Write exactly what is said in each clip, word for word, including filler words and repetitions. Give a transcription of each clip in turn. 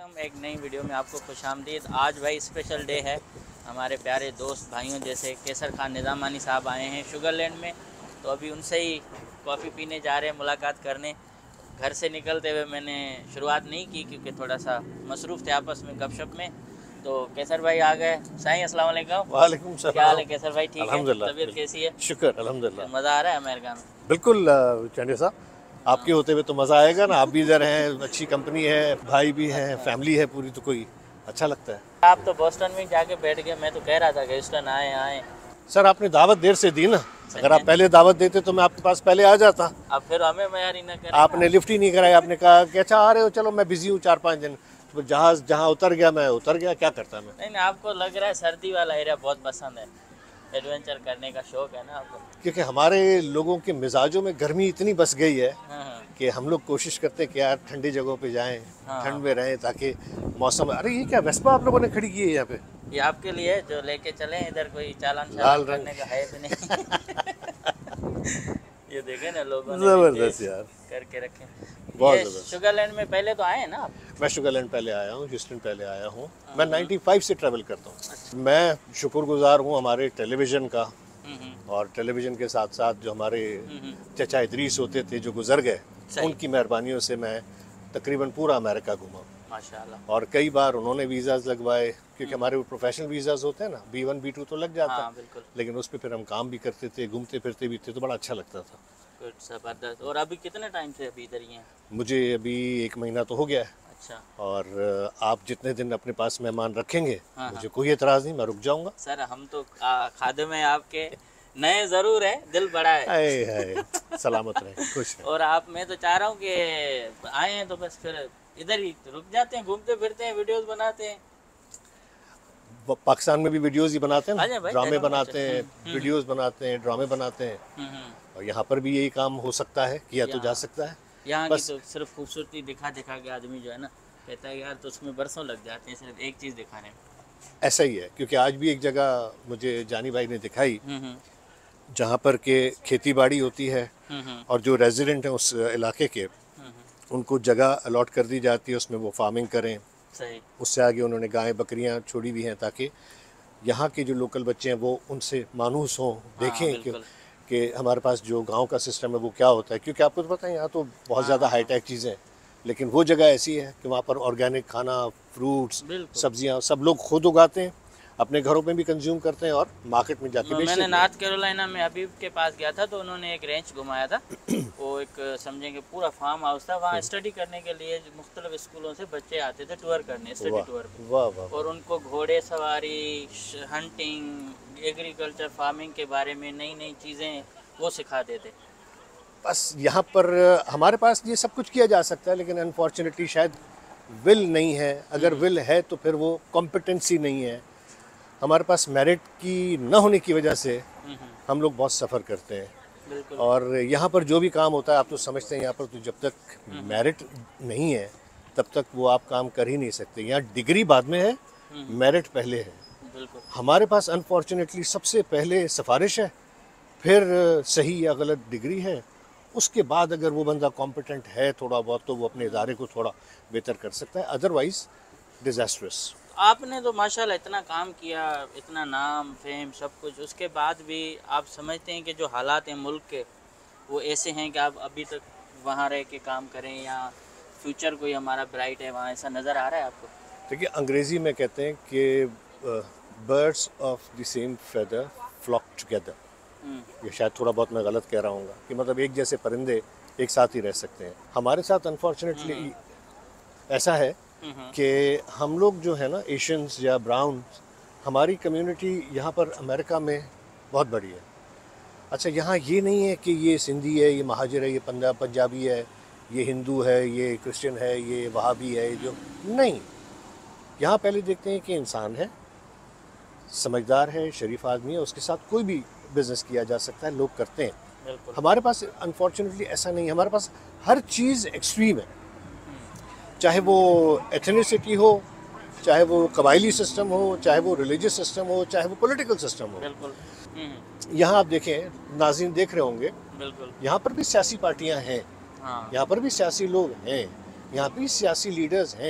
अस्सलाम, एक नई वीडियो में आपको खुशामदीद। आज भाई स्पेशल डे है। हमारे प्यारे दोस्त भाइयों जैसे केसर खान निज़ामानी साहब आए हैं शुगरलैंड में, तो अभी उनसे ही कॉफ़ी पीने जा रहे हैं, मुलाकात करने। घर से निकलते हुए मैंने शुरुआत नहीं की क्योंकि थोड़ा सा मसरूफ़ थे आपस में गपशप में। तो केसर भाई आ गए। साईं अस्सलाम वालेकुम। वालेकुम सलाम। क्या हाल है केसर भाई? ठीक है, अल्हम्दुलिल्लाह। तबीयत कैसी है? शुक्र अल्हम्दुलिल्लाह। मज़ा आ रहा है अमेरिका में? बिल्कुल चंडे साहब, आपके होते हुए तो मज़ा आएगा ना। आप भी इधर हैं, अच्छी कंपनी है, भाई भी हैं, फैमिली है पूरी, तो कोई अच्छा लगता है। आप तो बोस्टन में जाके बैठ गए, मैं तो कह रहा था कि ह्यूस्टन आए आए सर आपने दावत देर से दी ना, अगर आप पहले दावत देते तो मैं आपके पास पहले आ जाता। अब फिर हमें मयारी न करें। आपने लिफ्ट ही नहीं कराया, आपने कहा कि अच्छा आ रहे हो, चलो मैं बिजी हूँ चार पाँच दिन। तो जहाज जहाँ उतर गया मैं उतर गया, क्या करता मैं। नहीं नहीं, आपको लग रहा है सर्दी वाला एरिया बहुत पसंद है, एडवेंचर करने का शौक है ना आपको? क्योंकि हमारे लोगों के मिजाजों में गर्मी इतनी बस गई है हाँ हाँ। कि हम लोग कोशिश करते हैं कि यार ठंडी जगहों पे जाएं, हाँ। ठंड में रहें ताकि मौसम। अरे ये क्या वेस्पा आप लोगों ने खड़ी की है यहाँ पे? ये आपके लिए जो लेके चले इधर, कोई चालान लाल चालान रंग। करने का है भी नहीं। ये देखे ना लोगों ने जबरदस्त नीचे यार, करके रखे। बहुत ये जबरदस्त। शुगरलैंड में पहले तो आए हैं ना आप? मैं शुगरलैंड पहले आया हूँ, ह्यूस्टन पहले आया हूँ। मैं पचानवे से ट्रैवल करता हूँ। मैं शुक्रगुजार हूँ हमारे टेलीविज़न का, हम्म, हम्म, और टेलीविज़न के साथ साथ जो हमारे हम्म, चचा इदरीस होते थे जो गुजर गए, सही। उनकी मेहरबानियों से मैं तकरीबन पूरा अमेरिका घूमा। माशाल्लाह। और कई बार उन्होंने वीज़ाज लगवाए, क्योंकि हमारे वो प्रोफेशनल वीज़ाज होते हैं ना, बी वन बी टू तो लग जाता, हाँ बिल्कुल। लेकिन उस पर फिर हम काम भी करते थे, घूमते फिरते भी थे, तो बड़ा अच्छा लगता था। गुड, जबरदस्त। और अभी कितने टाइम से अभी इधर ही हैं? मुझे अभी एक महीना तो हो गया है, अच्छा और आप जितने दिन अपने पास मेहमान रखेंगे हाँ, मुझे कोई एतराज़ नहीं, मैं रुक जाऊंगा। सर, हम तो आ, खादे में आपके नए ज़रूर है, दिल बड़ा है। आए हाय, सलामत रहे, खुश रहे। और आप, मैं तो चाह रहा हूँ कि आए हैं तो बस फिर इधर ही रुक जाते हैं, घूमते फिरते हैं, वीडियोस बनाते हैं। वो पाकिस्तान में भी वीडियोस ही बनाते हैं आ ना, जाए भाई, ड्रामे देखो बनाते मुझे। हैं, हम्म, वीडियोस बनाते हैं, ड्रामे बनाते हैं, हम्म, हम्म। और यहाँ पर भी यही काम हो सकता है, किया तो यहाँ- जा सकता है। यहाँ की बस तो सिर्फ खूबसूरती दिखा दिखा के आदमी जो है ना कहता है यार, तो उसमें बरसों लग जाते हैं सिर्फ एक चीज़ दिखाने में। ऐसा ही है, क्योंकि आज भी एक जगह मुझे जानी भाई ने दिखाई हम्म, हम्म, जहाँ पर के खेती बाड़ी होती है, हम्म, हम्म, और जो रेजिडेंट हैं उस इलाके के, हम्म, हम्म। उनको जगह अलॉट कर दी जाती है, उसमें वो फार्मिंग करें। सही। उससे आगे उन्होंने गायें बकरियां छोड़ी हुई हैं ताकि यहाँ के जो लोकल बच्चे हैं वो उनसे मानूस हों, हाँ देखें कि बिल्कुल। कि हमारे पास जो गांव का सिस्टम है वो क्या होता है। क्योंकि आपको तो पता है यहाँ तो बहुत ज़्यादा हाँ, हाईटेक चीज़ें हैं, लेकिन वो जगह ऐसी है कि वहाँ पर ऑर्गेनिक खाना, फ्रूट्स, बिल्कुल। सब्जियाँ सब लोग खुद उगाते हैं, अपने घरों में भी कंज्यूम करते हैं और मार्केट में जाके बेचते मैंने हैं। नॉर्थ कैरोलिना में हबीब के पास गया था, तो उन्होंने एक रेंच घुमाया था। वो एक समझेंगे पूरा फार्म हाउस था, वहाँ स्टडी करने के लिए मुख्तलिफ स्कूलों से बच्चे आते थे टूर करने, स्टडी वाह टूर पे। वाह वाह। और उनको घोड़े सवारी, हंटिंग, एग्रीकल्चर, फार्मिंग के बारे में नई नई चीज़ें वो सिखाते थे। बस यहाँ पर हमारे पास ये सब कुछ किया जा सकता है, लेकिन अनफॉर्चुनेटली शायद विल नहीं है। अगर विल है तो फिर वो कॉम्पिटेंसी नहीं है। हमारे पास मेरिट की न होने की वजह से हम्म, हम्म, हम लोग बहुत सफ़र करते हैं। बिल्कुल। और यहाँ पर जो भी काम होता है, आप तो समझते हैं यहाँ पर तो जब तक मेरिट नहीं है तब तक वो आप काम कर ही नहीं सकते। यहाँ डिग्री बाद में है, मेरिट पहले है। बिल्कुल। हमारे पास अनफॉर्चुनेटली सबसे पहले सिफारिश है, फिर सही या गलत डिग्री है, उसके बाद अगर वो बंदा कॉम्पिटेंट है थोड़ा बहुत तो वो अपने इदारे को थोड़ा बेहतर कर सकता है, अदरवाइज डिजास्ट्रस। आपने तो माशाल्लाह इतना काम किया, इतना नाम फेम सब कुछ, उसके बाद भी आप समझते हैं कि जो हालात हैं मुल्क के वो ऐसे हैं कि आप अभी तक वहाँ रह के काम करें, या फ्यूचर कोई हमारा ब्राइट है वहाँ, ऐसा नज़र आ रहा है आपको? देखिए, अंग्रेज़ी में कहते हैं कि birds of the same feather flock together. ये शायद थोड़ा बहुत मैं गलत कह रहा हूँ कि मतलब एक जैसे परिंदे एक साथ ही रह सकते हैं। हमारे साथ अनफॉर्चुनेटली ऐसा है कि हम लोग जो है ना, एशियंस या ब्राउन, हमारी कम्युनिटी यहाँ पर अमेरिका में बहुत बड़ी है। अच्छा, यहाँ ये नहीं है कि ये सिंधी है, ये महाजिर है, ये पंजाब पंजाबी है, ये हिंदू है, ये क्रिश्चियन है, ये वहाबी है, ये जो नहीं। यहाँ पहले देखते हैं कि इंसान है, समझदार है, शरीफ आदमी है, उसके साथ कोई भी बिजनेस किया जा सकता है, लोग करते हैं। बिल्कुल। हमारे पास अनफॉर्चुनेटली ऐसा नहीं है। हमारे पास हर चीज़ एक्सट्रीम है, चाहे वो एथनिसिटी हो, चाहे वो कबायली सिस्टम हो, चाहे वो रिलीजियस सिस्टम हो, चाहे वो पॉलिटिकल सिस्टम हो। बिल्कुल। हम्म, यहाँ आप देखें, नाज़रीन देख रहे होंगे, बिल्कुल। यहाँ पर भी सियासी पार्टियाँ हैं, हाँ यहाँ पर भी सियासी लोग हैं, यहाँ भी सियासी लीडर्स हैं,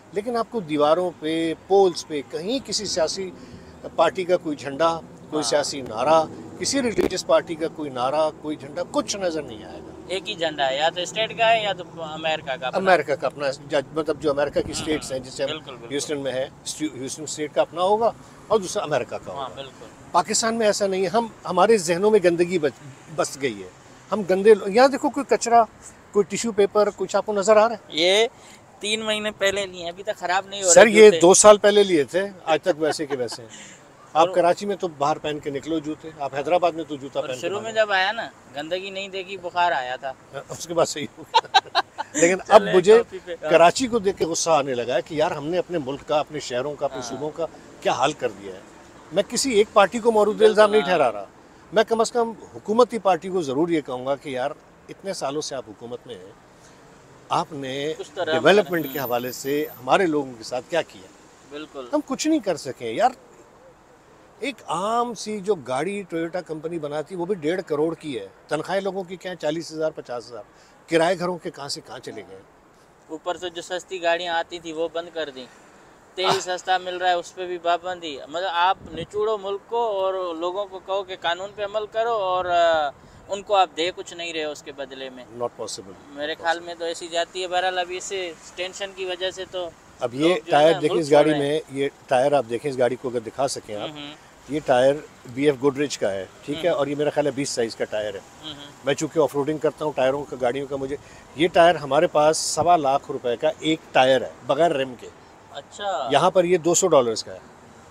लेकिन आपको दीवारों पे, पोल्स पे कहीं किसी सियासी पार्टी का कोई झंडा, कोई सियासी नारा, किसी रिलीजियस पार्टी का कोई नारा, कोई झंडा, कुछ नज़र नहीं आएगा। एक ही झंडा है, या तो स्टेट का है या तो अमेरिका का। अमेरिका का अपना, मतलब जो अमेरिका की स्टेट्स हैं, जैसे ह्यूस्टन में है, ह्यूस्टन स्टेट का अपना होगा और दूसरा अमेरिका का होगा। बिल्कुल। पाकिस्तान में ऐसा नहीं है। हम हमारे जहनों में गंदगी बस गई है। हम गंदे, यहाँ देखो कोई कचरा, कोई टिश्यू पेपर, कुछ आपको नजर आ रहा है? ये तीन महीने पहले लिए, अभी तक खराब नहीं हो सर। ये दो साल पहले लिए थे, आज तक वैसे के वैसे हैं। आप कराची में तो बाहर पहन के निकलो जूते, आप हैदराबाद में तो जूता पहन के। शुरू में जब आया ना, गंदगी नहीं देखी, बुखार आया था, उसके बाद सही हो गया। लेकिन अब मुझे कराची को देख के गुस्सा आने लगा है कि यार हमने अपने मुल्क का, अपने शहरों का, अपने सूबों का क्या हाल कर दिया है। मैं किसी एक पार्टी को मौरूद इल्ज़ाम नहीं ठहरा रहा, मैं कम अज़ कम हुकूमती पार्टी को ज़रूर ये कहूँगा कि यार इतने सालों से आप हुकूमत में हैं, आपने डेवलपमेंट के हवाले से हमारे लोगों के साथ क्या किया? बिल्कुल। हम कुछ नहीं कर सके यार। एक आम सी जो गाड़ी टोयोटा कंपनी बनाती है वो भी डेढ़ करोड़ की है, तनख्वाहें लोगों की क्या है, चालीस हज़ार पचास हज़ार। किराए घरों के कहाँ से कहाँ चले गए। ऊपर से जो सस्ती गाड़ियाँ आती थी वो बंद कर दी, तेल सस्ता मिल रहा है उस पर भी पाबंदी। मतलब आप निचोड़ो मुल्क को और लोगों को कहो कि कानून पे अमल करो और उनको आप दे कुछ नहीं रहे उसके बदले में। नॉट पॉसिबल मेरे ख्याल में तो ऐसी जाती है। बहरहाल अभी इसे टेंशन की वजह से तो अब ये टायर देखें इस गाड़ी में, ये टायर आप देखें इस गाड़ी को अगर दिखा सकें आप, ये टायर बी एफ गोदरेज का है, ठीक है, और ये मेरा ख्याल है बीस साइज़ का टायर है। मैं चूँकि ऑफ रोडिंग करता हूँ टायरों का, गाड़ियों का, मुझे ये टायर हमारे पास सवा लाख रुपए का एक टायर है बगैर रिम के। अच्छा। यहाँ पर ये दो सौ डॉलर्स का है।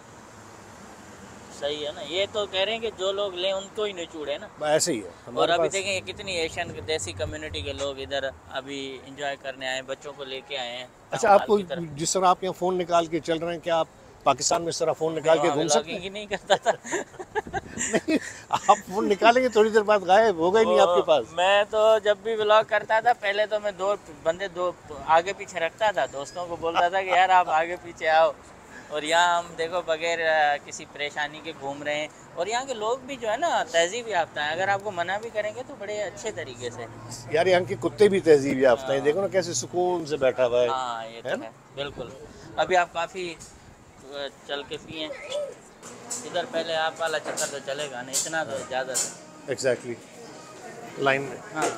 सही है ना। ये तो कह रहे हैं कि जो लोग लें उनको ही निचोड़े ना। ऐसे ही है। और अभी देखें कितनी एशियन देसी कम्युनिटी के लोग इधर अभी एंजॉय करने आए, बच्चों को लेके आए हैं। अच्छा, आपको जिस तरह आप यहाँ फ़ोन निकाल के चल रहे हैं, क्या आप पाकिस्तान में इस तरह फ़ोन निकाल के घूम सकते हैं? नहीं करता था। नहीं, आप फ़ोन निकालेंगे थोड़ी देर बाद गायब होगा ही नहीं आपके पास। मैं तो जब भी व्लॉग करता था पहले तो मैं दो बंदे दो आगे पीछे रखता था, दोस्तों को बोलता था कि यार आप आगे पीछे आओ। और यहाँ हम देखो बगैर किसी परेशानी के घूम रहे हैं। और यहाँ के लोग भी जो है ना तहजीब याफ्ता हैं, अगर आपको मना भी करेंगे तो बड़े अच्छे तरीके से। यार यहाँ के कुत्ते भी तहजीब याफ्ता हैं, देखो ना कैसे सुकून से बैठा हुआ है। हाँ ये तो है, बिल्कुल। अभी आप काफ़ी चल के पिए, इधर पहले आप वाला चक्कर तो चलेगा नहीं, इतना तो ज़्यादा। एग्जैक्टली लाइन में। हाँ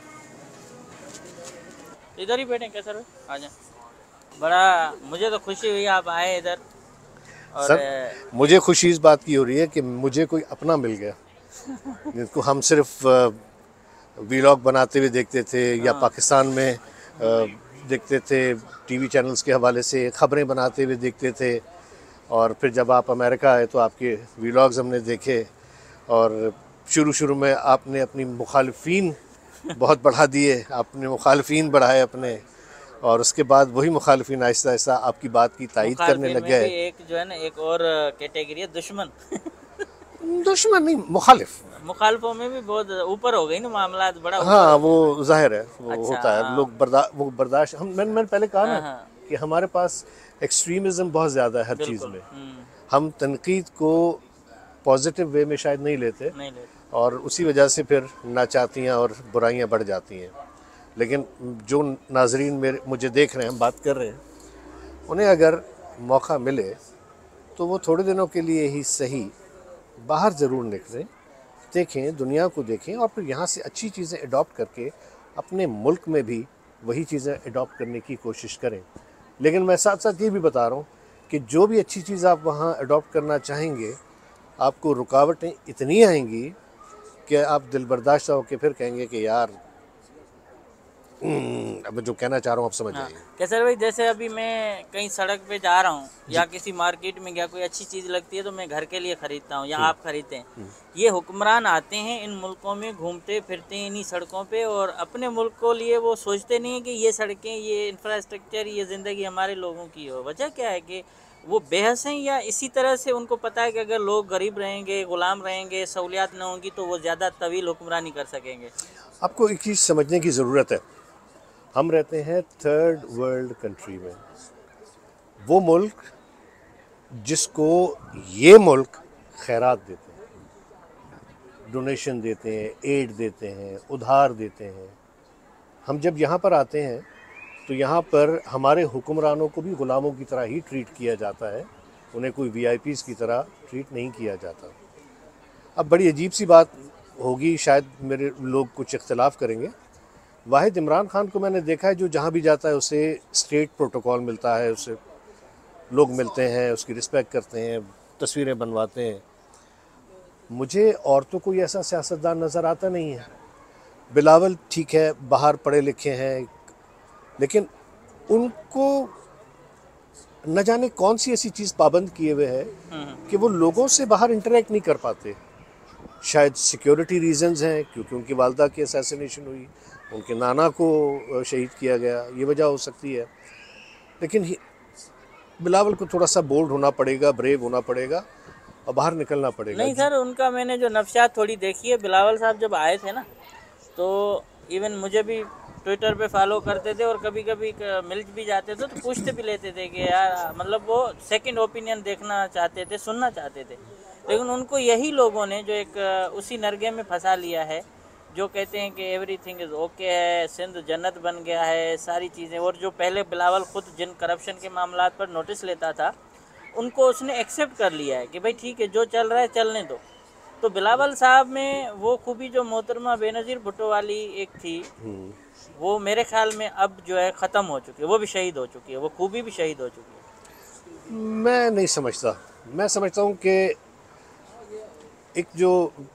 इधर ही बैठे कैसे रहो, आ जाए। बड़ा मुझे तो खुशी हुई आप आए इधर। और सर मुझे खुशी इस बात की हो रही है कि मुझे कोई अपना मिल गया जिनको हम सिर्फ वीलॉग बनाते हुए देखते थे, या पाकिस्तान में देखते थे टीवी चैनल्स के हवाले से, खबरें बनाते हुए देखते थे। और फिर जब आप अमेरिका आए तो आपके वीलॉग्स हमने देखे, और शुरू शुरू में आपने अपनी मुखालफीन बहुत बढ़ा दिए, आपने मुखालफीन बढ़ाए अपने, और उसके बाद वही मुखालफीन आहिस्ता आहिस्ता आपकी बात की तायीद करने लग गए। एक जो है ना एक और कैटेगरी है दुश्मन। दुश्मन नहीं, मुखालिफ। मुखालफों में भी बहुत ऊपर हो गई ना मामला, बड़ा। हाँ वो जाहिर है, वो अच्छा, होता है। लोग बर्दा वो बर्दाश्त, हम मैंने मैंने पहले कहा ना कि हमारे पास एक्सट्रीमिज्म बहुत ज़्यादा है हर चीज़ में। हम तनकीद को पॉजिटिव वे में शायद नहीं लेते, नहीं लेते, और उसी वजह से फिर नाचातियाँ और बुराइयाँ बढ़ जाती हैं। लेकिन जो नाजरीन मेरे मुझे देख रहे हैं, हम बात कर रहे हैं, उन्हें अगर मौका मिले तो वो थोड़े दिनों के लिए ही सही बाहर ज़रूर निकलें, देखें, दुनिया को देखें, और फिर यहाँ से अच्छी चीज़ें अडॉप्ट करके अपने मुल्क में भी वही चीज़ें अडॉप्ट करने की कोशिश करें। लेकिन मैं साथ साथ ये भी बता रहा हूँ कि जो भी अच्छी चीज़ आप वहाँ अडॉप्ट करना चाहेंगे, आपको रुकावटें इतनी आएंगी कि आप दिल बर्दाश्त होकर फिर कहेंगे कि यार अब जो कहना चाह रहा हूँ आप समझ जाइए। हाँ। कैसर भाई, जैसे अभी मैं कहीं सड़क पे जा रहा हूँ या किसी मार्केट में गया, कोई अच्छी चीज़ लगती है तो मैं घर के लिए ख़रीदता हूँ या आप ख़रीदते हैं। ये हुक्मरान आते हैं इन मुल्कों में, घूमते फिरते हैं इन्हीं सड़कों पे, और अपने मुल्क को लिए वो सोचते नहीं है कि ये सड़कें, ये इंफ्रास्ट्रक्चर, ये ज़िंदगी हमारे लोगों की हो। वजह क्या है कि वो बेहस हैं, या इसी तरह से उनको पता है कि अगर लोग गरीब रहेंगे, ग़ुलाम रहेंगे, सहूलियात न होंगी तो वो ज़्यादा तवील हुक्मरानी कर सकेंगे। आपको एक चीज़ समझने की ज़रूरत है, हम रहते हैं थर्ड वर्ल्ड कंट्री में। वो मुल्क जिसको ये मुल्क खैरात देते हैं, डोनेशन देते हैं, एड देते हैं, उधार देते हैं। हम जब यहाँ पर आते हैं तो यहाँ पर हमारे हुक्मरानों को भी ग़ुलामों की तरह ही ट्रीट किया जाता है, उन्हें कोई वी आई पीज़ की तरह ट्रीट नहीं किया जाता। अब बड़ी अजीब सी बात होगी, शायद मेरे लोग कुछ इख्तलाफ करेंगे। वाहिद इमरान खान को मैंने देखा है जो जहाँ भी जाता है उसे स्टेट प्रोटोकॉल मिलता है, उसे लोग मिलते हैं, उसकी रिस्पेक्ट करते हैं, तस्वीरें बनवाते हैं। मुझे औरतों को ऐसा सियासतदान नज़र आता नहीं है। बिलावल ठीक है, बाहर पढ़े लिखे हैं, लेकिन उनको न जाने कौन सी ऐसी चीज़ पाबंद किए हुए है कि वो लोगों से बाहर इंटरेक्ट नहीं कर पाते। शायद सिक्योरिटी रीजंस हैं, क्योंकि उनकी वालदा की असैसिनेशन हुई, उनके नाना को शहीद किया गया, ये वजह हो सकती है। लेकिन बिलावल को थोड़ा सा बोल्ड होना पड़ेगा, ब्रेव होना पड़ेगा और बाहर निकलना पड़ेगा। नहीं सर, उनका मैंने जो नफ्सात थोड़ी देखी है, बिलावल साहब जब आए थे ना, तो इवन मुझे भी ट्विटर पे फॉलो करते थे और कभी कभी मिल भी जाते थे तो पूछते भी लेते थे कि यार, मतलब वो सेकंड ओपिनियन देखना चाहते थे, सुनना चाहते थे। लेकिन उनको यही लोगों ने जो एक उसी नरगे में फंसा लिया है, जो कहते हैं कि एवरीथिंग इज़ ओके है, सिंध जन्नत बन गया है, सारी चीज़ें। और जो पहले बिलावल खुद जिन करप्शन के मामलात पर नोटिस लेता था, उनको उसने एक्सेप्ट कर लिया है कि भाई ठीक है, जो चल रहा है चलने दो। तो बिलावल साहब में वो खूबी जो मोहतरमा बेनज़ीर भुट्टो वाली एक थी, वो मेरे ख्याल में अब जो है ख़त्म हो चुकी है, वो भी शहीद हो चुकी है, वो खूबी भी शहीद हो चुकी है। मैं नहीं समझता। मैं समझता हूँ कि एक जो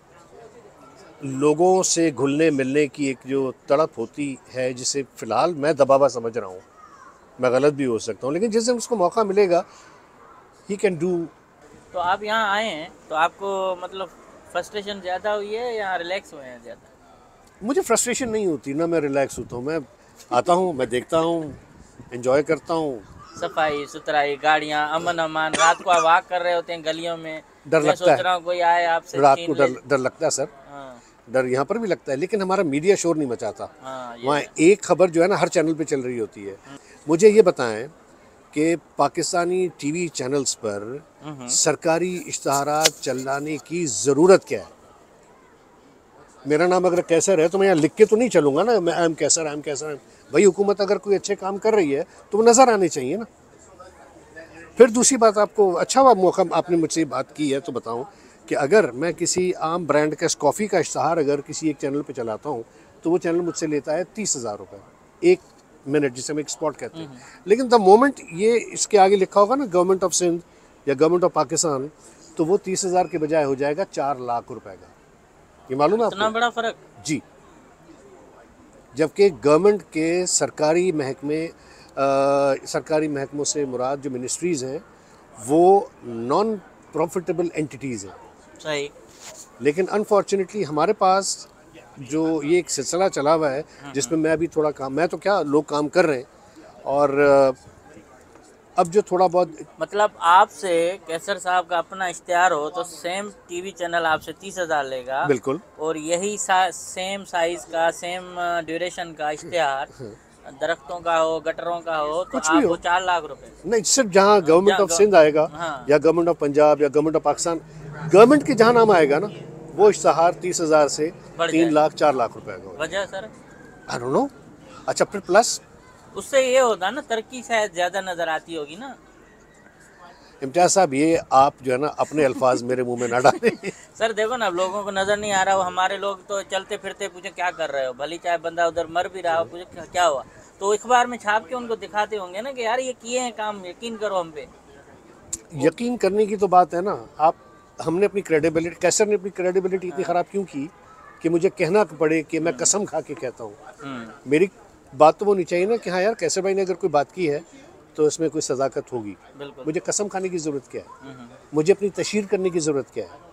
लोगों से घुलने मिलने की एक जो तड़प होती है, जिसे फ़िलहाल मैं दबावा समझ रहा हूँ, मैं गलत भी हो सकता हूँ, लेकिन जिस दिन उसको मौका मिलेगा ही कैन डू। तो आप यहाँ आए हैं तो आपको मतलब फ्रस्ट्रेशन ज़्यादा हुई है या रिलैक्स हुए हैं ज़्यादा? मुझे फ्रस्ट्रेशन नहीं होती, ना मैं रिलैक्स होता हूँ। मैं आता हूँ, मैं देखता हूँ, एंजॉय करता हूँ। सफाई सुथराई, गाड़ियाँ, अमन अमान, रात को आप वॉक कर रहे होते हैं गलियों में, डर मैं लगता सोच है रहा हूँ कोई आए आपसे रात छीन को, ले। डर डर लगता है सर। हाँ, डर यहाँ पर भी लगता है, लेकिन हमारा मीडिया शोर नहीं मचाता। हाँ, ये वहाँ एक खबर जो है ना हर चैनल पे चल रही होती है। मुझे ये बताएं कि पाकिस्तानी टीवी चैनल्स पर सरकारी इश्तहारात चलाने की ज़रूरत क्या है? मेरा नाम अगर कैसर है तो मैं यहाँ लिख के तो नहीं चलूँगा ना, मैं I am Kaiser, I am कैसर। भाई हुकूमत अगर कोई अच्छे काम कर रही है तो वो नज़र आने चाहिए ना। फिर दूसरी बात, आपको अच्छा हुआ मौका आपने मुझसे बात की है तो बताऊँ कि अगर मैं किसी आम ब्रांड का कॉफ़ी का इश्तहार अगर किसी एक चैनल पे चलाता हूँ तो वो चैनल मुझसे लेता है तीस हज़ार रुपये एक मिनट, जिसे हम एक स्पॉट कहते हैं। लेकिन द मोमेंट ये इसके आगे लिखा होगा ना गवर्नमेंट ऑफ सिंध या गवर्नमेंट ऑफ पाकिस्तान, तो वो तीस हज़ार के बजाय हो जाएगा चार लाख रुपए का। ये मालूम है इतना आपको? बड़ा फर्क? जी। जबकि गवर्नमेंट के सरकारी महकमे, सरकारी महकमों से मुराद जो मिनिस्ट्रीज़ हैं वो नॉन प्रॉफिटेबल एंटिटीज़ हैं। सही। लेकिन अनफॉर्चुनेटली हमारे पास जो ये एक सिलसिला चला हुआ है जिसमें मैं अभी थोड़ा काम, मैं तो क्या लोग काम कर रहे हैं, और अब जो थोड़ा बहुत मतलब आपसे कैसर साहब का अपना इश्तिहार हो तो सेम टीवी चैनल आपसे तीस हज़ार लेगा, बिल्कुल, और यही सा, सेम साइज का, सेम ड्यूरेशन का इश्तिहार दरख्तों का हो, गटरों का हो, तो आपको चार लाख रुपए। नहीं, सिर्फ जहाँ गवर्नमेंट ऑफ सिंध आएगा हाँ। या गवर्नमेंट ऑफ पंजाब या गवर्नमेंट ऑफ पाकिस्तान, गवर्नमेंट के जहाँ नाम आएगा ना, वो इश्तहार तीस हज़ार से तीन लाख चार लाख रुपए का। वजह सर? I don't know. अच्छा, फिर प्लस उससे ये होता ना, तरक्की शायद ज़्यादा नज़र आती होगी ना। इम्तियाज साहब, ये आप जो है ना अपने अल्फाज मेरे मुंह में ना डालें। सर देखो ना, अब लोगों को नज़र नहीं आ रहा हो, हमारे लोग तो चलते फिरते पूछे क्या कर रहे हो, भली चाहे बंदा उधर मर भी रहा हो, पूछे क्या हुआ, तो अखबार में छाप के उनको दिखाते होंगे ना कि यार ये किए हैं काम, यकीन करो हम पे। यकीन करने की तो बात है ना। आप, हमने अपनी क्रेडिबिलिटी, कैसर ने अपनी क्रेडिबिलिटी इतनी ख़राब क्यों की कि मुझे कहना पड़े कि मैं कसम खा के कहता हूँ। मेरी बात तो वो नहीं चाहिए ना कि हाँ यार कैसर भाई ने अगर कोई बात की है तो इसमें कोई सदाकत होगी। मुझे कसम खाने की ज़रूरत क्या है? मुझे अपनी तशहीर करने की ज़रूरत क्या है?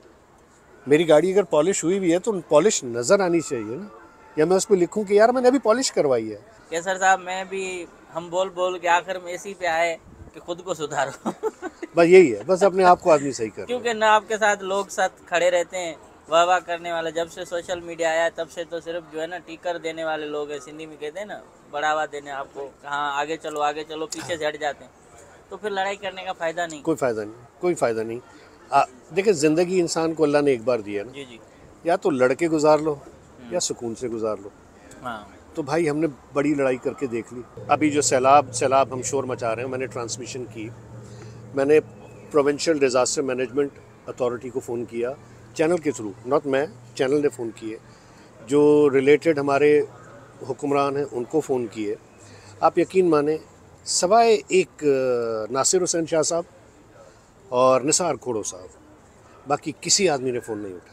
मेरी गाड़ी अगर पॉलिश हुई भी है तो पॉलिश नज़र आनी चाहिए ना, या मैं उसमें लिखूं कि यार मैंने अभी पॉलिश करवाई है। कैसर साहब, मैं भी हम बोल बोल के आखिर में इसी पे आए कि खुद को सुधारो। बस यही है, बस अपने आप को आदमी सही कर। क्योंकि ना आपके साथ लोग साथ खड़े रहते हैं वाह वाह करने वाले। जब से सोशल मीडिया आया तब से तो सिर्फ जो है ना टीकर देने वाले लोग हैं, सिंधी में कहते हैं ना, बढ़ावा देने, आपको कहाँ आगे चलो आगे चलो, पीछे से हट जाते हैं, तो फिर लड़ाई करने का फ़ायदा नहीं। कोई फ़ायदा नहीं, कोई फ़ायदा नहीं। देखिए, ज़िंदगी इंसान को अल्लाह ने एक बार दी है ना, जी जी, या तो लड़के गुजार लो या सुकून से गुजार लो। हाँ, तो भाई हमने बड़ी लड़ाई करके देख ली। अभी जो सैलाब सैलाब हम शोर मचा रहे हैं, मैंने ट्रांसमिशन की, मैंने प्रोविंशियल डिज़ास्टर मैनेजमेंट अथॉरिटी को फ़ोन किया चैनल के थ्रू, नॉट मैं, चैनल ने फ़ोन किए, जो रिलेटेड हमारे हुक्मरान हैं उनको फ़ोन किए। आप यकीन माने सवाए एक नासिर हुसैन शाह साहब और निसार खोड़ो साहब, बाकी किसी आदमी ने फ़ोन नहीं उठाया।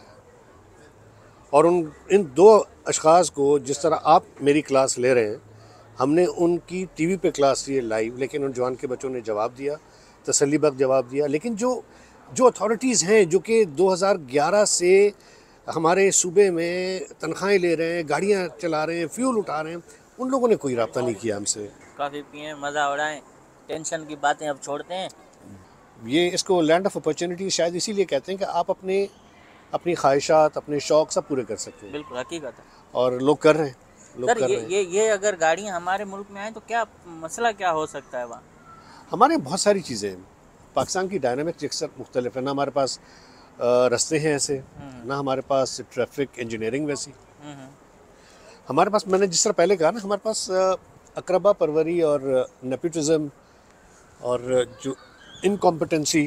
और उन इन दो अशख़ास को जिस तरह आप मेरी क्लास ले रहे हैं, हमने उनकी टीवी पे क्लास ली लाइव, लेकिन उन जवान के बच्चों ने जवाब दिया, तसल्ली बख्श जवाब दिया। लेकिन जो जो अथॉरिटीज़ हैं जो कि दो हज़ार ग्यारह से हमारे सूबे में तनख्वाहें ले रहे हैं, गाड़ियाँ चला रहे हैं, फ्यूल उठा रहे हैं, उन लोगों ने कोई रब्ता नहीं किया हमसे। काफ़ी पिए, मज़ा उड़ाएं, टेंशन की बातें अब छोड़ते हैं। ये इसको लैंड ऑफ अपॉर्चुनिटी शायद इसीलिए कहते हैं कि आप अपने अपनी ख्वाहिशात, अपने शौक़ सब पूरे कर सकते हैं। बिल्कुल हकीकत है, और लोग कर रहे हैं, लोग सर कर ये रहे हैं। ये ये अगर गाड़ियाँ हमारे मुल्क में आए तो क्या मसला क्या हो सकता है वहाँ? हमारे बहुत सारी चीज़ें हैं। पाकिस्तान की डायनामिक्स अक्सर मुख्तलिफ है, ना हमारे पास रास्ते हैं ऐसे, ना हमारे पास ट्रैफिक इंजीनियरिंग वैसी। हमारे पास, मैंने जिस तरह पहले कहा ना, हमारे पास अकरबा परवरी और नेपोटिज्म और जो इनकॉम्पिटेंसी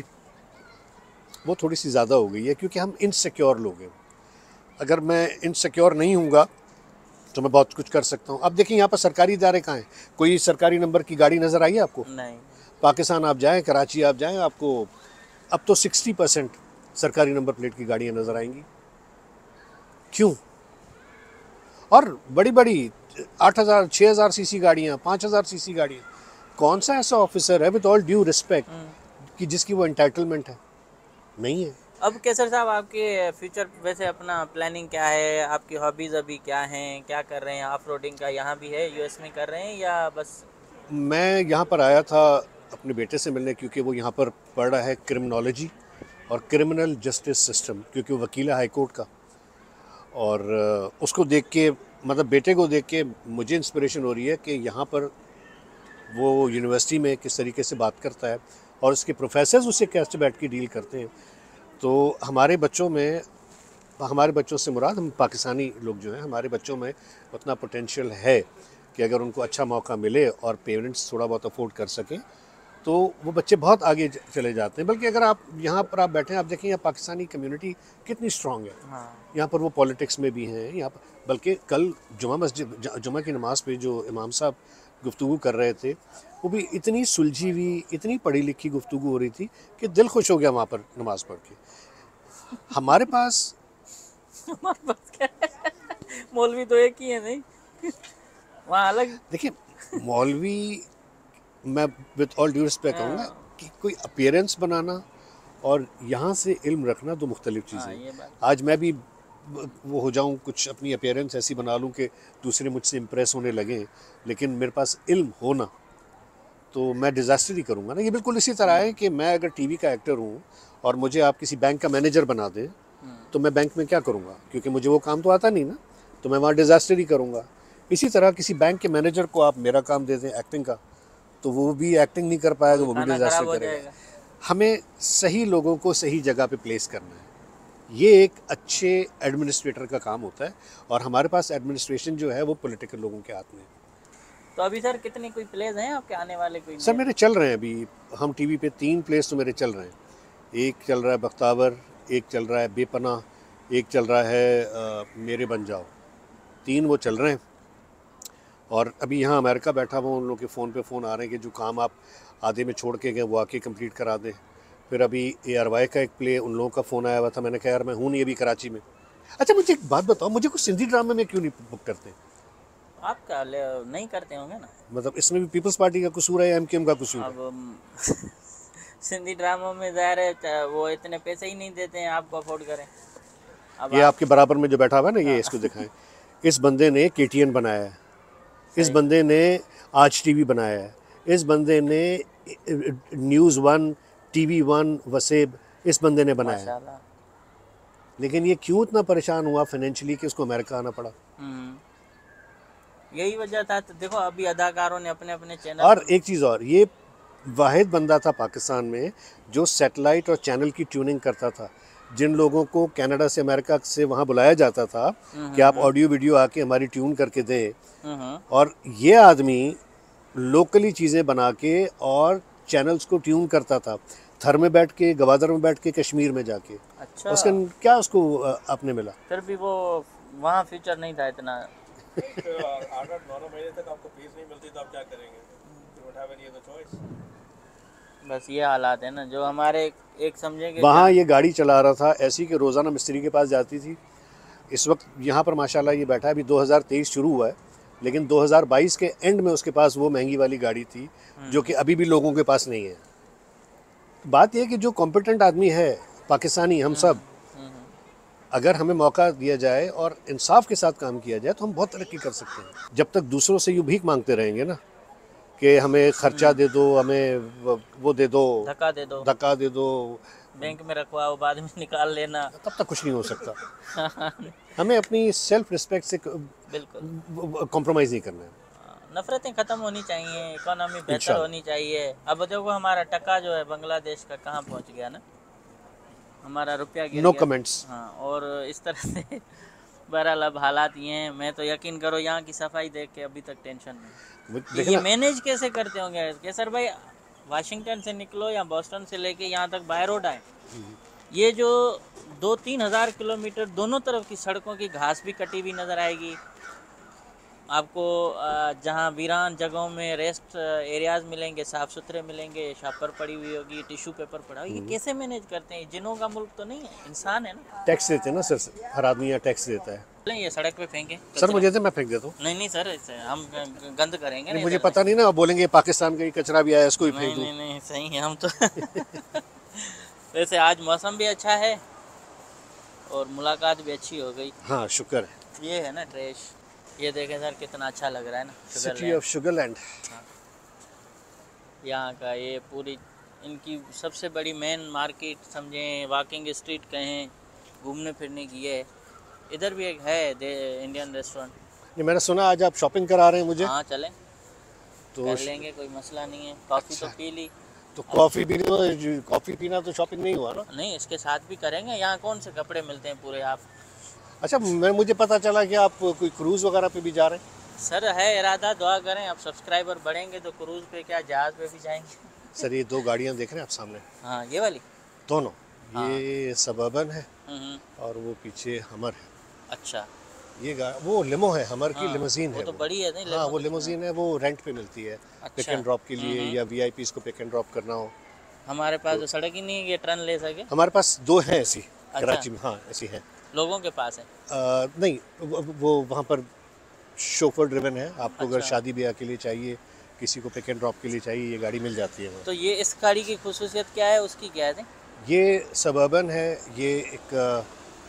वो थोड़ी सी ज़्यादा हो गई है, क्योंकि हम इनसिक्योर लोग हैं। अगर मैं इनसिक्योर नहीं हूँगा तो मैं बहुत कुछ कर सकता हूँ। अब देखिए यहाँ पर सरकारी इदारे कहाँ हैं? कोई सरकारी नंबर की गाड़ी नज़र आई है आपको? नहीं। पाकिस्तान आप जाएं, कराची आप जाएं, आपको अब तो साठ परसेंट सरकारी नंबर प्लेट की गाड़ियाँ नज़र आएंगी। क्यों? और बड़ी बड़ी आठ हज़ार छः हज़ार सी सी गाड़ियाँ, पाँच हज़ार सी सी गाड़ियाँ, कौन सा ऐसा ऑफिसर है विद ऑल ड्यू रिस्पेक्ट कि जिसकी वो एंटाइटलमेंट है? नहीं है। अब केसर साहब, आपके फ्यूचर वैसे अपना प्लानिंग क्या है? आपकी हॉबीज़ अभी क्या हैं? क्या कर रहे हैं? ऑफ रोडिंग का यहाँ भी है, यूएस में कर रहे हैं या बस? मैं यहाँ पर आया था अपने बेटे से मिलने, क्योंकि वो यहाँ पर पढ़ रहा है क्रिमिनोलॉजी और क्रिमिनल जस्टिस सिस्टम, क्योंकि वो वकील है हाई कोर्ट का। और उसको देख के, मतलब बेटे को देख के मुझे इंस्पिरेशन हो रही है कि यहाँ पर वो यूनिवर्सिटी में किस तरीके से बात करता है और उसके प्रोफेसर्स उससे कैसे बैठ के डील करते हैं। तो हमारे बच्चों में, हमारे बच्चों से मुराद हम पाकिस्तानी लोग जो हैं, हमारे बच्चों में उतना पोटेंशियल है कि अगर उनको अच्छा मौका मिले और पेरेंट्स थोड़ा बहुत अफोर्ड कर सकें तो वो बच्चे बहुत आगे चले जाते हैं। बल्कि अगर आप यहाँ पर आप बैठे हैं, आप देखें यहाँ पाकिस्तानी कम्युनिटी कितनी स्ट्रॉन्ग है। हाँ। यहाँ पर वो पॉलिटिक्स में भी हैं यहाँ पर। बल्कि कल जुमा मस्जिद जुमा की नमाज़ पे जो इमाम साहब गुफ्तगू कर रहे थे, वो भी इतनी सुलझी हुई, इतनी पढ़ी लिखी गुफ्तगू हो रही थी कि दिल खुश हो गया वहाँ पर नमाज़ पढ़ के। हमारे पास हमारे पास क्या है? मौलवी तो एक ही है नहीं, वहाँ अलग। देखिए मौलवी, मैं विद ऑल ड्यू रिस्पेक्ट कहूँगा कि कोई अपीयरेंस बनाना और यहाँ से इल्म रखना दो मुख्तलिफ चीज़ें हैं। आज मैं भी वो हो जाऊँ, कुछ अपनी अपीयरेंस ऐसी बना लूँ कि दूसरे मुझसे इम्प्रेस होने लगें, लेकिन मेरे पास इल्म होना, तो मैं डिज़ास्टर ही करूँगा ना। ये बिल्कुल इसी तरह है कि मैं अगर टीवी का एक्टर हूँ और मुझे आप किसी बैंक का मैनेजर बना दें तो मैं बैंक में क्या करूँगा? क्योंकि मुझे वो काम तो आता नहीं ना, तो मैं वहाँ डिज़ास्टर ही करूँगा। इसी तरह किसी बैंक के मैनेजर को आप मेरा काम दे दें एक्टिंग का, तो वो भी एक्टिंग नहीं कर पाएगा, वो भी डिज़ास्टर करेगा। हमें सही लोगों को सही जगह पे प्लेस करना है, ये एक अच्छे एडमिनिस्ट्रेटर का काम होता है। और हमारे पास एडमिनिस्ट्रेशन जो है वो पॉलिटिकल लोगों के हाथ में है। तो अभी सर कितने कोई प्लेस हैं आपके आने वाले? कोई सर मेरे चल रहे हैं अभी, हम टीवी पे तीन प्लेस तो मेरे चल रहे हैं। एक चल रहा है बख्तावर, एक चल रहा है बेपनाह, एक चल रहा है आ, मेरे बन जाओ। तीन वो चल रहे हैं। और अभी यहाँ अमेरिका बैठा हुआ, उन लोगों के फ़ोन पे फ़ोन आ रहे हैं कि जो काम आप आधे में छोड़ के गए वो आके कंप्लीट करा दें। फिर अभी ए आर वाई का एक प्ले, उन लोगों का फ़ोन आया हुआ था। मैंने कहा यार मैं हूँ नहीं अभी कराची में। अच्छा मुझे एक बात बताओ, मुझे कुछ सिंधी ड्रामे में क्यों नहीं बुक करते? आप क्या नहीं करते होंगे ना? मतलब इसमें भी पीपल्स पार्टी का कसूर है या एम के एम का कसूर है? अब सिंधी ड्रामों में ज़ाहिर है वो इतने पैसे ही नहीं देते हैं आपको अफोर्ड करें। अब ये आप... आपके बराबर में जो बैठा हुआ है ना, ये इसको दिखाएं। इस बंदे ने के टी एन बनाया है, इस बंदे ने आज टीवी बनाया है, इस बंदे ने news one, TV one, Waseb इस बंदे ने बनाया है। लेकिन ये क्यों इतना परेशान हुआ फाइनेंशियली कि उसको अमेरिका आना पड़ा? यही वजह था। तो देखो अभी अदाकारों ने अपने अपने चैनल। और एक चीज़ और, ये वाहिद बंदा था पाकिस्तान में जो सैटेलाइट और चैनल की ट्यूनिंग करता था। जिन लोगों को कनाडा से अमेरिका से वहाँ बुलाया जाता था कि आप ऑडियो वीडियो आके हमारी ट्यून करके दें, और ये आदमी लोकली चीज़ें बना के और चैनल्स को ट्यून करता था, थर में बैठ के, गवादर में बैठ के, कश्मीर में जाके। अच्छा, उसका क्या उसको अपने मिला? फिर भी वो वहाँ फ्यूचर नहीं था इतना। आठ आठ नौ नौ महीने तक आपको फीस नहीं मिलती तो आप क्या करेंगे? You don't have any other choice. बस ये हालात है ना, जो हमारे एक समझेंगे। वहाँ ये गाड़ी चला रहा था ऐसी कि रोज़ाना मिस्त्री के पास जाती थी। इस वक्त यहाँ पर माशाल्लाह ये बैठा है, अभी दो हज़ार तेईस शुरू हुआ है, लेकिन दो हज़ार बाईस के एंड में उसके पास वो महंगी वाली गाड़ी थी जो कि अभी भी लोगों के पास नहीं है। बात यह कि जो कॉम्पिटेंट आदमी है पाकिस्तानी, हम सब, अगर हमें मौका दिया जाए और इंसाफ के साथ काम किया जाए तो हम बहुत तरक्की कर सकते हैं। जब तक दूसरों से यूँ भीख मांगते रहेंगे ना कि हमें खर्चा दे दो, हमें वो दे दो, धक्का दे दो, धक्का दे दो, बैंक में रखवाओ, बाद में निकाल लेना, तब तक कुछ नहीं हो सकता। हमें अपनी सेल्फ रिस्पेक्ट से बिल्कुल कॉम्प्रोमाइज़ नहीं करना है। नफरतें ख़त्म होनी चाहिए, इकोनॉमी बेहतर होनी चाहिए। अब देखो हमारा टका जो है बांग्लादेश का कहाँ पहुँच गया ना, हमारा रुपया गिर नो गया। कमेंट्स। हाँ, और इस तरह से बहरहाल अब हालात ये हैं। मैं तो यकीन करो यहाँ की सफाई देख के अभी तक टेंशन नहीं। ये मैनेज कैसे करते होंगे केसर भाई? वाशिंगटन से निकलो या बोस्टन से लेके यहाँ तक बाय रोड आए, ये जो दो तीन हज़ार किलोमीटर दोनों तरफ की सड़कों की घास भी कटी हुई नज़र आएगी आपको। जहाँ वीरान जगहों में रेस्ट एरियाज मिलेंगे, साफ़ सुथरे मिलेंगे, शापर पड़ी हुई होगी, टिश्यू पेपर पड़ा होगा। ये कैसे मैनेज करते हैं? जिनों का मुल्क तो नहीं है, इंसान है ना। टैक्स देते हैं ना सर, हर आदमी यहाँ टैक्स देता है। ये सड़क पे फेंके सर, मुझे तो मैं फेंक देता हूँ। नहीं नहीं सर, इसे हम गंद करेंगे नहीं, मुझे पता नहीं ना, बोलेंगे पाकिस्तान का ही कचरा भी आया, इसको ही फेंक दूँ। नहीं नहीं सही है हम तो। वैसे आज मौसम भी अच्छा है और मुलाकात भी अच्छी हो गई। हाँ, शुक्र है। ये है ना ट्रेश, ये देखें सर कितना अच्छा लग रहा है ना, सिटी ऑफ शुगरलैंड। यहाँ का ये पूरी इनकी सबसे बड़ी मेन मार्केट समझें, वॉकिंग स्ट्रीट कहें, घूमने फिरने की है। इधर भी एक है दे इंडियन रेस्टोरेंट। नहीं, मैंने सुना आज आप शॉपिंग करा रहे हैं मुझे। हाँ चलें, तो कर लेंगे, कोई मसला नहीं है। कॉफ़ी अच्छा। तो पी ली, तो कॉफ़ी पीनी तो कॉफ़ी पीना तो शॉपिंग नहीं हुआ ना? नहीं इसके साथ भी करेंगे। यहाँ कौन से कपड़े मिलते हैं पूरे आप? अच्छा, मैं मुझे पता चला कि आप कोई क्रूज़ वगैरह पे भी जा रहे हैं। सर है इरादा, दुआ करें। अब सब्सक्राइबर बढ़ेंगे तो क्रूज़ पे क्या, जहाज़ पे भी जाएंगे। सर, ये दो गाड़ियाँ देख रहे हैं आप सामने? हाँ ये वाली दोनों। हाँ। ये सबर्बन है हम्म, और वो पीछे हमर है। अच्छा ये गा वो लिमो है, हमर की हाँ, लिमोजीन वो है। तो वो बड़ी है नहीं? हाँ, वो लिमोजीन है, वो रेंट पे मिलती है। पिक एंड ड्रॉप के लिए या वीआईपीज़ को पिक एंड ड्रॉप करना हो। हमारे पास तो सड़क ही नहीं है, ये टर्न ले सके। हमारे पास दो हैं ऐसी कराची में। हाँ, ऐसी हैं। लोगों के पास है? आ, नहीं, वो, वो वहाँ पर शोफर ड्रिवन है। आपको अगर अच्छा। शादी ब्याह के लिए चाहिए, किसी को पिक एंड ड्रॉप के लिए चाहिए, ये गाड़ी मिल जाती है वहाँ। तो ये इस गाड़ी की खुसूसियत क्या है, उसकी क्या है? ये सबर्बन है, ये एक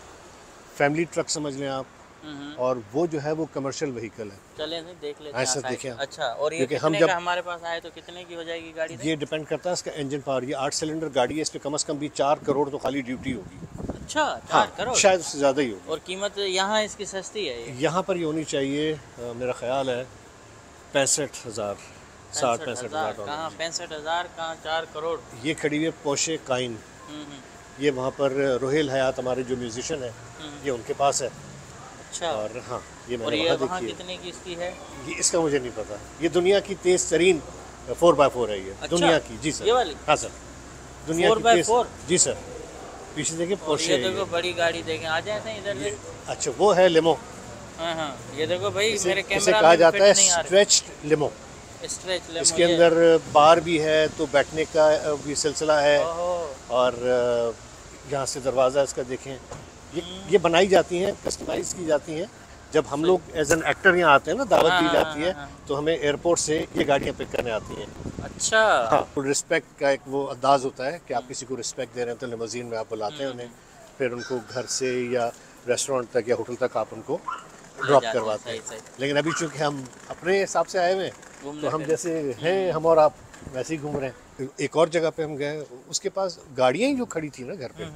फैमिली ट्रक समझ लें आप, और वो जो है वो कमर्शियल व्हीकल है। चलें नहीं देख लेते हाँ हैं। सर, आसानी देखें से। आप। अच्छा, और ये क्योंकि हम कितने जब- का हमारे पास आए तो कितने की हो जाएगी गाड़ी? ये डिपेंड करता है इसका इंजन पावर। ये आठ सिलेंडर गाड़ी है, इस पर कम अज़ कम भी चार करोड़ तो खाली ड्यूटी होगी। अच्छा, चार हाँ, करोड़ शायद उससे ज़्यादा ही होगी। और कीमत यहाँ इसकी सस्ती है ये? यहाँ पर ये होनी चाहिए, आ, मेरा ख्याल है पैंसठ हज़ार, साठ पैंसठ हज़ार कहाँ डॉलर। पैंसठ हज़ार, कहाँ चार करोड़? ये खड़ी हुई है पोर्शे काइन। हम्म, हम्म, ये वहाँ पर रोहेल हयात हमारे जो म्यूजिशियन है, ये उनके पास है। अच्छा, और हाँ, ये और मैंने ये वहाँ वहाँ देखी है। कितने की इसकी है? ये इसका मुझे नहीं पता। ये दुनिया की तेज तरीन फोर बाय फोर है ये। अच्छा, दुनिया की। जी सर। ये वाली? हाँ सर, दुनिया फोर की बाय तेज। फोर? जी सर, पीछे देखिए और पोर्शे ये है देखो ये। बड़ी गाड़ी देखें, आ जाए थे इधर से। अच्छा, वो है लिमो। हाँ हाँ, ये देखो भाई इसे, मेरे इसे कैमरा कहा में जाता है नहीं आ रहे। Stretched limo. स्ट्रेच ले इसके अंदर बार भी है, तो बैठने का भी सिलसिला है। ओहो, और यहाँ से दरवाज़ा इसका देखें। ये ये बनाई जाती हैं, कस्टमाइज़ की जाती हैं। जब हम लोग एज एन एक्टर यहाँ आते हैं ना, दावत दी हाँ, जाती है, हाँ, हाँ। तो हमें एयरपोर्ट से ये गाड़ियाँ पिक करने आती हैं। अच्छा। हाँ, रिस्पेक्ट का एक वो अंदाज होता है कि आप किसी को रिस्पेक्ट दे रहे हैं, तो लिमोजीन में आप बुलाते हैं उन्हें, फिर उनको घर से या रेस्टोरेंट तक या होटल तक आप उनको ड्रॉप जाते हैं, करवाते हैं। सही, सही। लेकिन अभी चूँकि हम अपने हिसाब से आए हुए हैं, घूमने तो हम फिरने। जैसे हैं, हम और आप वैसे ही घूम रहे हैं। एक और जगह पे हम गए, उसके पास गाड़ियाँ ही जो खड़ी थी ना घर पे,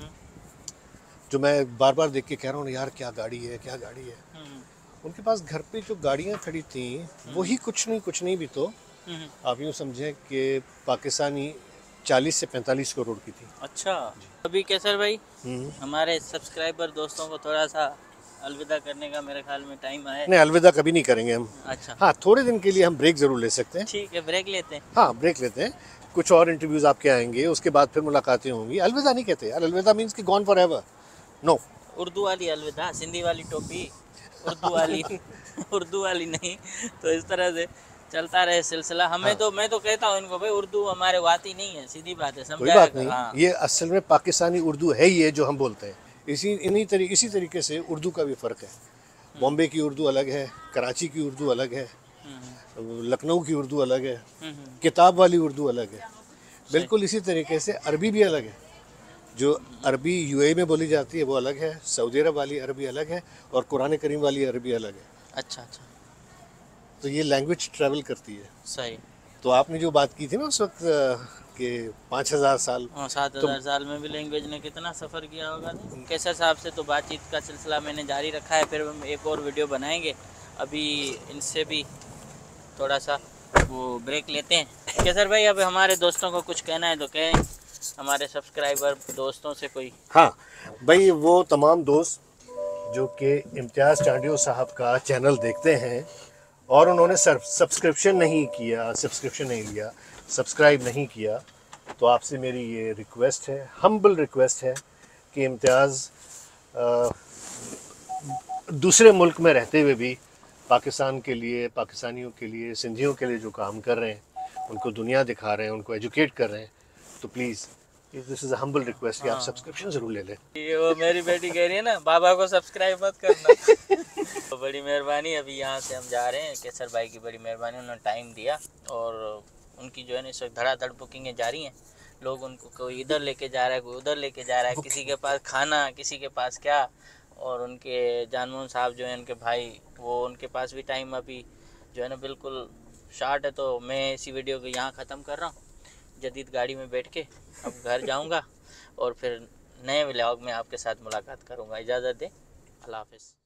जो मैं बार बार देख के कह रहा हूँ यार, क्या गाड़ी है, क्या गाड़ी है। उनके पास घर पे जो गाड़ियाँ खड़ी थी, वही कुछ नहीं कुछ नहीं भी तो आप यूँ समझें कि पाकिस्तानी चालीस से पैंतालीस करोड़ की थी। अच्छा, अभी केसर भाई हम्म। हमारे सब्सक्राइबर दोस्तों को थोड़ा सा अलविदा करने का मेरे ख्याल में टाइम आया है। नहीं, अलविदा कभी नहीं करेंगे हम। अच्छा, हाँ, थोड़े दिन के लिए हम ब्रेक ज़रूर ले सकते हैं। ठीक है, ब्रेक लेते हैं। हाँ, ब्रेक लेते हैं, कुछ और इंटरव्यूज़ आपके आएंगे, उसके बाद फिर मुलाकातें होंगी। अलविदा नहीं कहते यार, अलविदा मीन्स कि gone forever. No, Urdu वाली अलविदा, सिंधी वाली टोपी, उर्दू वाली उर्दू वाली नहीं। तो इस तरह से चलता रहे सिलसिला। हमें हाँ। तो मैं तो कहता हूँ इनको, भाई उर्दू हमारे को आती नहीं है, सीधी बात है, कोई समझा बात कर, नहीं, हाँ। ये असल में पाकिस्तानी उर्दू है ही है जो हम बोलते हैं। इसी इन्हीं तरी इसी तरीके से उर्दू का भी फ़र्क है। बॉम्बे की उर्दू अलग है, कराची की उर्दू अलग है, लखनऊ की उर्दू अलग है, किताब वाली उर्दू अलग है। बिल्कुल इसी तरीके से अरबी भी अलग है। जो अरबी यूएई में बोली जाती है वो अलग है, सऊदी अरब वाली अरबी अलग है, और कुरान करीम वाली अरबी अलग है। अच्छा अच्छा, तो ये लैंग्वेज ट्रैवल करती है। सही। तो आपने जो बात की थी ना उस वक्त कि पाँच हज़ार साल, हाँ, सात हज़ार साल में भी लैंग्वेज ने कितना सफ़र किया होगा। केसर साहब से तो बातचीत का सिलसिला मैंने जारी रखा है, फिर हम एक और वीडियो बनाएंगे। अभी इनसे भी थोड़ा सा वो ब्रेक लेते हैं। केसर भाई, अब हमारे दोस्तों को कुछ कहना है तो कहें, हमारे सब्सक्राइबर दोस्तों से कोई। हाँ भाई, वो तमाम दोस्त जो कि इम्तियाज़ चांडियो साहब का चैनल देखते हैं और उन्होंने सब्सक्रिप्शन नहीं किया, सब्सक्रिप्शन नहीं लिया, सब्सक्राइब नहीं किया, तो आपसे मेरी ये रिक्वेस्ट है, हम्बल रिक्वेस्ट है कि इम्तियाज़ दूसरे मुल्क में रहते हुए भी पाकिस्तान के लिए, पाकिस्तानियों के लिए, सिंधियों के लिए जो काम कर रहे हैं, उनको दुनिया दिखा रहे हैं, उनको एजुकेट कर रहे हैं, तो please this is a humble request कि आप सब्सक्रिप्शन ज़रूर ले लें। ये वो मेरी बेटी कह रही है ना, बाबा को सब्सक्राइब मत करना। तो बड़ी मेहरबानी, अभी यहाँ से हम जा रहे हैं। केसर भाई की बड़ी मेहरबानी, उन्होंने टाइम दिया, और उनकी जो है ना इस वक्त धड़ाधड़ बुकिंगें जारी हैं। लोग उनको कोई इधर लेके जा रहा है, कोई उधर लेके जा रहा है, किसी के पास खाना, किसी के पास क्या। और उनके जानमोहन साहब जो है उनके भाई, वो उनके पास भी टाइम अभी जो है ना बिल्कुल शार्ट है। तो मैं इसी वीडियो को यहाँ ख़त्म कर रहा हूँ। जदीद गाड़ी में बैठ के अब घर जाऊँगा और फिर नए व्लॉग में आपके साथ मुलाकात करूँगा। इजाज़त दें, अल्लाह हाफ़िज़।